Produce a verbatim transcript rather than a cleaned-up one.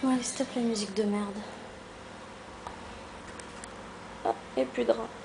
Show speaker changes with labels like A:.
A: Ouais, stop la musique de merde. Ah, et plus de rats.